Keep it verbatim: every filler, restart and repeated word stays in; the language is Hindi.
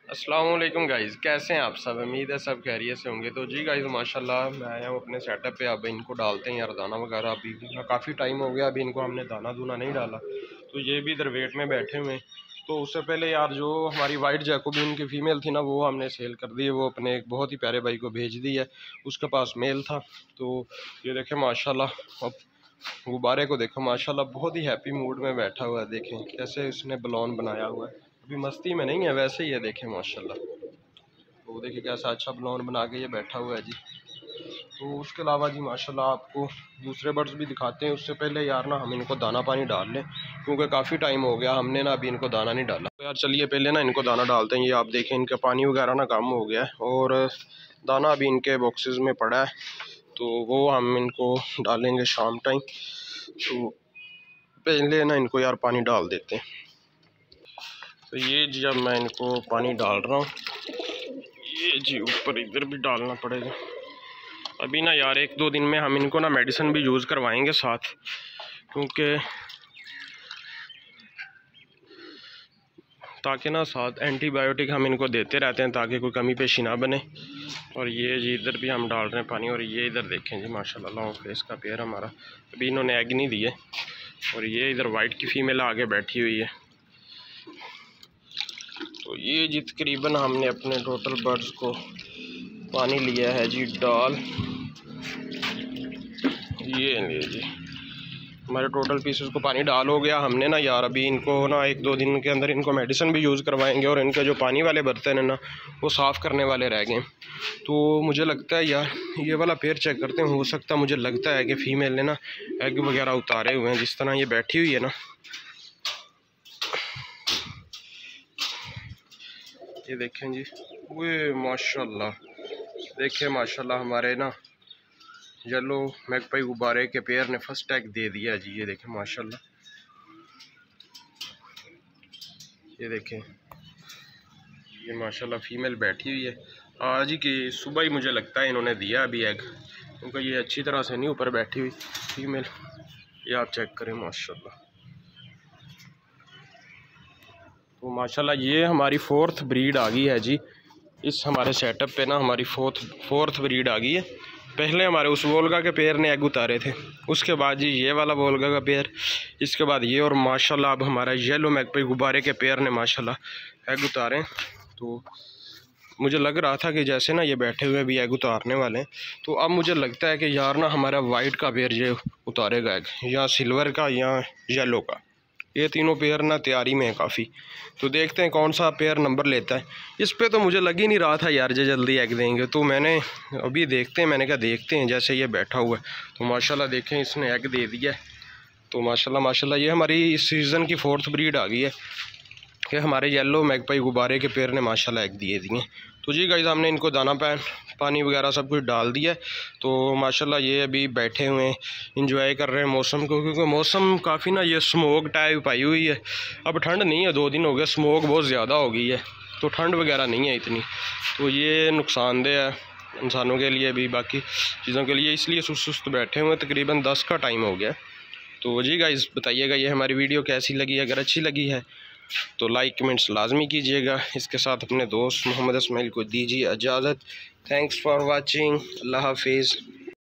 अस्सलाम वालेकुम गाइज़, कैसे हैं आप सब। उम्मीद है सब खैरियत से होंगे। तो जी गाइज़ माशाल्लाह मैं आया हूँ अपने सेटअप पे। अब इनको डालते हैं यार दाना वगैरह। अभी काफ़ी टाइम हो गया, अभी इनको हमने दाना दूना नहीं डाला। तो ये भी इधर वेट में बैठे हुए हैं। तो उससे पहले यार जो हमारी वाइट जैकोबिन की फ़ीमेल थी ना, वो हमने सेल कर दी है। वो अपने एक बहुत ही प्यारे भाई को भेज दी है, उसके पास मेल था। तो ये देखें माशाल्लाह, अब गुब्बारे को देखो माशाल्लाह बहुत ही हैप्पी मूड में बैठा हुआ है। देखें कैसे उसने बलून बनाया हुआ है, अभी मस्ती में नहीं है, वैसे ही है। देखें माशाल्लाह, तो देखिए कैसा अच्छा बलून बना के ये बैठा हुआ है जी। तो उसके अलावा जी माशाल्लाह आपको दूसरे बर्ड्स भी दिखाते हैं। उससे पहले यार ना हम इनको दाना पानी डाल लें, क्योंकि काफ़ी टाइम हो गया हमने ना अभी इनको दाना नहीं डाला। तो यार चलिए पहले ना इनको दाना डालते हैं। ये आप देखें इनका पानी वगैरह ना कम हो गया है और दाना अभी इनके बॉक्सेस में पड़ा है, तो वो हम इनको डालेंगे शाम टाइम। तो पहले ना इनको यार पानी डाल देते हैं। तो ये जी अब मैं इनको पानी डाल रहा हूँ। ये जी ऊपर इधर भी डालना पड़ेगा। अभी ना यार एक दो दिन में हम इनको ना मेडिसिन भी यूज़ करवाएंगे साथ, क्योंकि ताकि ना साथ एंटीबायोटिक हम इनको देते रहते हैं ताकि कोई कमी पेशी ना बने। और ये जी इधर भी हम डाल रहे हैं पानी। और ये इधर देखें जी माशाल्लाह लॉन्ग फेस का पेयर हमारा, अभी इन्होंने एग नहीं दिए। और ये इधर वाइट की फ़ीमेल आगे बैठी हुई है। तो ये जी तकरीबन हमने अपने टोटल बर्ड्स को पानी लिया है जी डाल। ये लिए जी हमारे टोटल पीसेस को पानी डाल हो गया हमने ना यार। अभी इनको ना एक दो दिन के अंदर इनको मेडिसिन भी यूज़ करवाएंगे और इनके जो पानी वाले बर्तन हैं ना वो साफ़ करने वाले रह गए। तो मुझे लगता है यार ये वाला पेयर चेक करते हैं, हो सकता है मुझे लगता है कि फ़ीमेल ने ना एग वगैरह उतारे हुए हैं। जिस तरह ये बैठी हुई है ना, ये देखें जी, वो माशाल्लाह देखें माशाल्लाह हमारे ना येलो मैगपाई गुब्बारे के पेयर ने फर्स्ट टैग दे दिया जी। ये देखें माशाल्लाह, ये देखें ये माशाल्लाह फ़ीमेल बैठी हुई है। आज ही की सुबह ही मुझे लगता है इन्होंने दिया अभी एग, क्योंकि ये अच्छी तरह से नहीं ऊपर बैठी हुई फ़ीमेल। ये आप चेक करें माशाल्लाह। तो माशाल्लाह ये हमारी फोर्थ ब्रीड आ गई है जी। इस हमारे सेटअप पे ना हमारी फोर्थ फोर्थ ब्रीड आ गई है। पहले हमारे उस वोल्गा के पेयर ने एग उतारे थे, उसके बाद जी ये वाला वोल्गा का पेयर, इसके बाद ये, और माशाल्लाह अब हमारा येलो मैगपाई गुब्बारे के पेयर ने माशाल्लाह एग उतारे। तो मुझे लग रहा था कि जैसे ना ये बैठे हुए भी एग उतारने वाले हैं, तो अब मुझे लगता है कि यार ना हमारा वाइट का पेयर ये उतारेगा एग, या सिल्वर का या येलो का। ये तीनों पेयर ना तैयारी में है काफ़ी। तो देखते हैं कौन सा पेयर नंबर लेता है। इस पे तो मुझे लग ही नहीं रहा था यार जो जल्दी एग देंगे, तो मैंने अभी देखते हैं, मैंने कहा देखते हैं। जैसे ये बैठा हुआ है तो माशाल्लाह देखें इसने एग दे दिया है। तो माशाल्लाह माशाल्लाह ये हमारी इस सीज़न की फोर्थ ब्रीड आ गई है कि हमारे येलो मैगपाई गुब्बारे के पेयर ने माशाल्लाह एग दिए दिए। तो जी गाइस हमने इनको दाना पैन पानी वगैरह सब कुछ डाल दिया है। तो माशाल्लाह ये अभी बैठे हुए हैं, इंजॉय कर रहे हैं मौसम को, क्योंकि मौसम काफ़ी ना ये स्मोक टाइप आई हुई है। अब ठंड नहीं है, दो दिन हो गए स्मोक बहुत ज़्यादा हो गई है, तो ठंड वगैरह नहीं है इतनी। तो ये नुकसानदेह है इंसानों के लिए भी, बाकी चीज़ों के लिए, इसलिए सुस्त सुस्त बैठे हुए। तकरीबन दस का टाइम हो गया। तो जी गाइस बताइएगा ये हमारी वीडियो कैसी लगी। अगर अच्छी लगी है तो लाइक कमेंट्स लाजमी कीजिएगा। इसके साथ अपने दोस्त मोहम्मद इस्माइल को दीजिए इजाज़त। Thanks for watching. अल्लाह हाफिज़।